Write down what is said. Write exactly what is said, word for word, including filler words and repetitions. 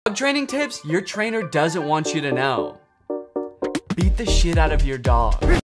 Training tips your trainer doesn't want you to know. Beat the shit out of your dog.